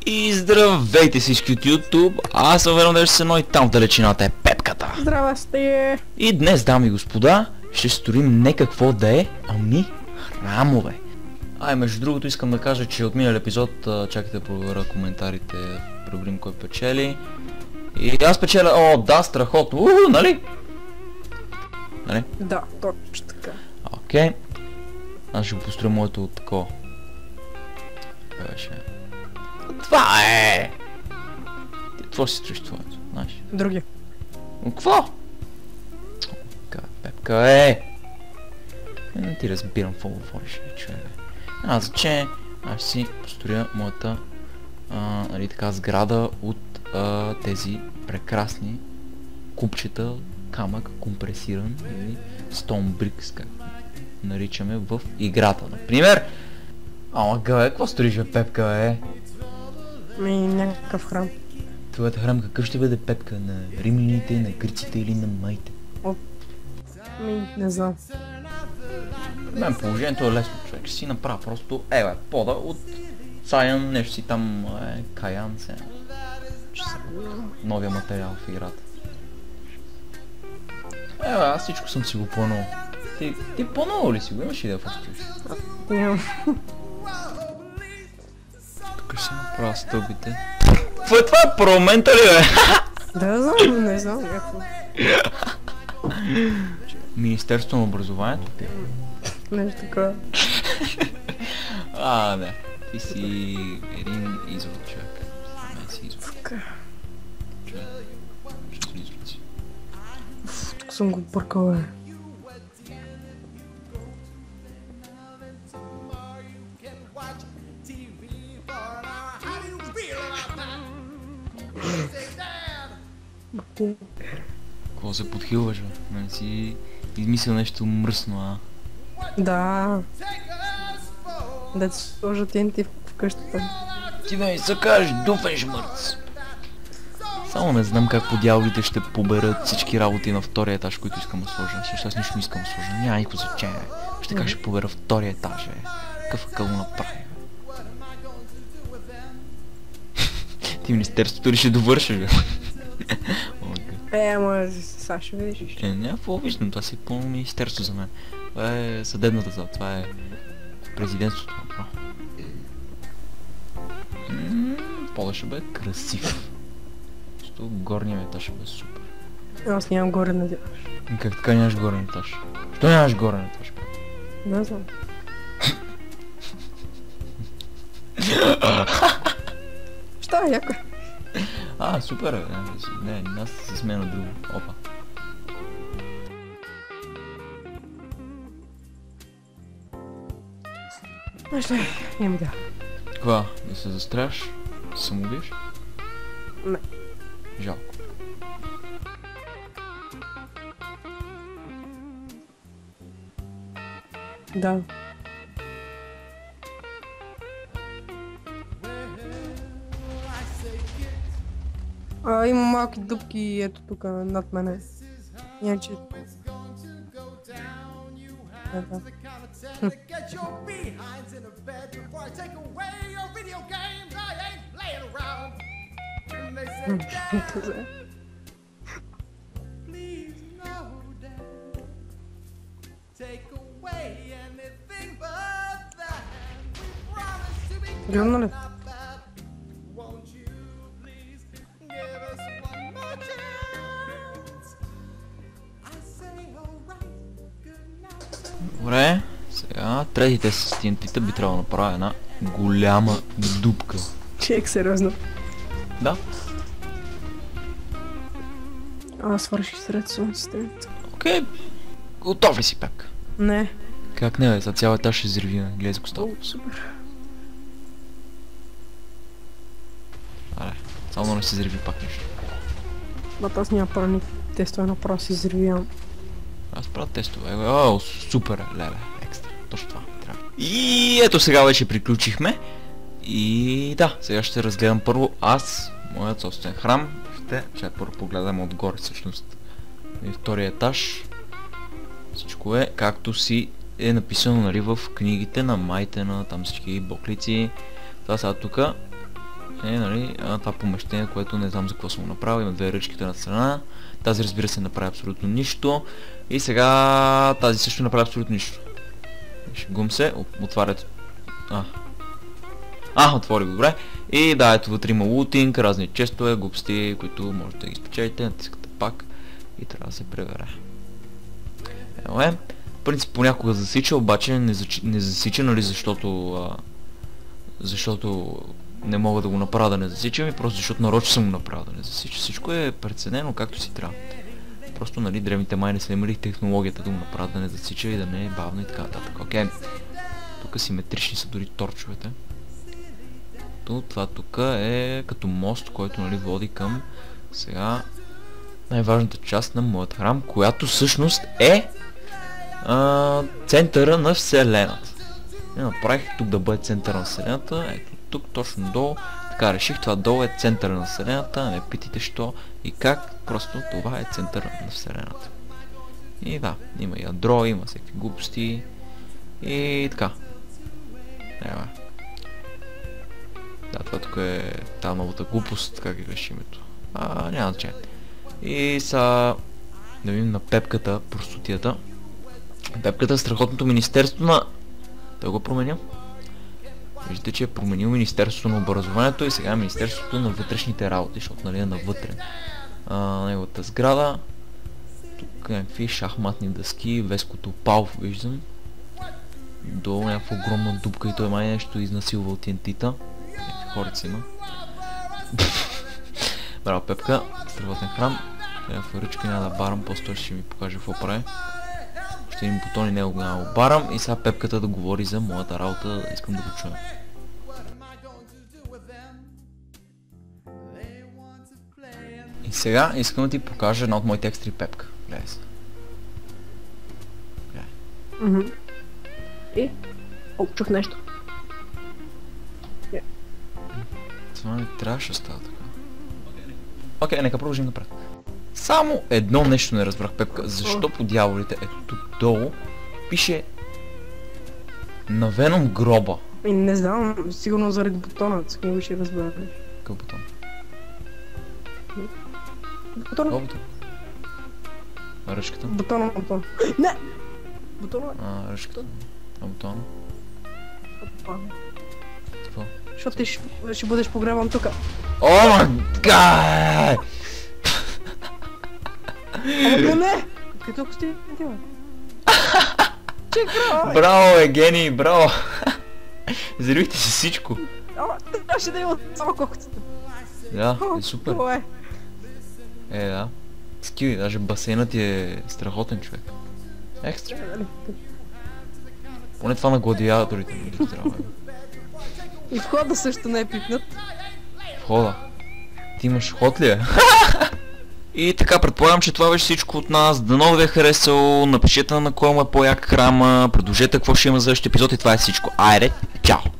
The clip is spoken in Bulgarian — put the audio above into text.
И здравейте всички от YouTube, аз съм Верон с едно и там в далечината е Пепката. Здрасти! И днес, дами и господа, ще строим не какво да е, ами храмове. Между другото искам да кажа, че от минал епизод чакайте да проверя коментарите, проверим кой печели. И аз печеля, да, страхотно, нали? Нали? Да, точно така. Окей. Аз ще го построя моето от такова. Това е! Какво си строиш твоето, знаеш? Други. Но какво? Пепка е! Не ти разбирам какво говориш, човек. Значи, аз си построя моята нали така сграда от тези прекрасни купчета камък компресиран или stone bricks, както наричаме в играта. Например, какво строиш, бе, Пепка, е? Някакъв храм. Твоята храм какъв ще бъде, Пепка? На римляните, на гърците или на майте? Не знам. Мен положението е лесно, човек. Ще си направя просто, пода от Саян, нещо си там, Каян, новия материал в играта. Аз всичко съм си го планувал. Ти планувал ли си го? Имаш идея в строиш? Нямам. Тук ще направя стълбите. Това е парламента ли, бе? Да, знам, не знам някакво. Министерство на образованието? Нещо такова. Не. Ти си един извод, човек. Не си извод. Човек. Ще си извод си. Тук съм го бъркал, бе. Какво се подхилваш, бе? Не си измислил нещо мръсно, а? Да. Да се сложа TNT в къщата. Ти ме се кажеш дуфен шмърц. Само не знам как по дяволите ще поберат всички работи на втория етаж, които искам да сложа. Защото аз нищо не искам да сложа. Няма никакво значение. Ще как ще побера втория етаж, бе. Какъв акъл го направи, бе. Ти министерството ли ще довършиш, бе? Ама сега ще видиш. Няма какво виждам, това си е пълно министерство за мен. Това е съдебната зала, това е президентството. Пода ще бъде красив. Защото горния етаж ще бъде супер. Аз нямам горен етаж. Как така нямаш горен етаж? Що нямаш горен етаж? Не знам. Що е яко? Супер е. Не, аз се смея на друго. Опа. Знаеш ли, няма да. Каква? Да се застряш? Да се самоубиеш? Не. Жалко. Да. Има малки дупки ето тук над мене. Иначе... Да. Гледна ли? Добре, сега третите с TNT-та би трябвало да направя една голяма дупка. Чек, сериозно. Да. Свърших сред слънцето. Окей. Готов ли си, Пепка? Не. Как не, бе? За цял етаж ще взриви, гледай за костата. Супер. Само не се взриви пак нещо. Аз няма правни тестове, направо си взривявам. Аз правя тестове. Супер, леле, екстра. Точно това трябва. И ето сега вече приключихме. И да, сега ще разгледам първо моят собствен храм. Ще първо погледам отгоре всъщност. И втория етаж. Всичко е както си е написано, нали, в книгите на Майтена, там всички боклици. Това сега тук нали, това помещение, което не знам за какво съм го направил. Има две ръчките на страна. Тази, разбира се, направи абсолютно нищо. И сега тази също направи абсолютно нищо. Шегум се, отварят. Отвори го, добре. И да, ето вътре има лутинг, разни честове, глупости, които можете да ги спечелите, натискате пак и трябва да се преверя. В принцип понякога засича, обаче не засича, нали, защото не мога да го направя да не засичам и просто защото нарочно съм го направил да не засича. Всичко е преценено както си трябва. Просто, нали, древните май не са имали технологията да го направят да не засича и да не е бавно и така нататък. Окей. Тук симетрични са дори торчовете. Това тук е като мост, който, нали, води към сега най-важната част на моят храм, която всъщност е центъра на Вселената. И направих тук да бъде центъра на Вселената. Ето тук, точно долу. Така реших, това долу е центъра на Вселената. Не питайте що и как. Просто това е центъра на Вселената. И да, има ядро, има всякакви глупости. И така. Да, това тук е тази новата глупост, как ги беше името. Няма значение. И са да видим на пепката, простотията. Пепката е страхотното министерство на... Той го променя. Виждате, че е променил Министерството на образованието и сега е Министерството на вътрешните работи, защото, нали, е навътре. Неговата сграда. Тук някакви шахматни дъски, Веското Палф виждам. Долу някаква огромна дупка и той май нещо изнасилва от TNT-та. Някакви хорици има. Браво, Пепка. Страхотен храм. Някаква ръчка няма да барам, после ще ми покаже какво прави. Ще им бутони него го няма барам и сега Пепката да говори за моята работа, искам да го чуя. И сега искам да ти покажа една от моите екстри Пепка. Гледай се. И? Чух нещо. Това не трябваше да става така. Окей, нека продължим напред. Само едно нещо не разбрах, Пепка. Защо по дяволите ето тук долу пише на Веном гроба? Не знам, сигурно заради бутона, с него ще разбера. Какъв бутон? Бутона? Какъв бутон? Ръчката? Бутона. Не! Бутона? Ръчката. Бутона? Какво? Защото ти ще бъдеш погребан тука. О май гад! Ама не! Като ако сте идея. Браво, Евгений, браво! Взривихте си всичко. Ама, трябваше да има само колкото. Да, е супер. Да. Скили, даже басейнът ти е страхотен, човек. Екстра. Поне това на гладиаторите ми ги трябва. И входа също не е пипнат. Входа? Ти имаш ход ли е? И така, предполагам, че това беше всичко от нас. Дано ви е харесало. Напишете на кой му е по-як храма. Предложете какво ще има за следващия епизод и това е всичко. Айде, чао!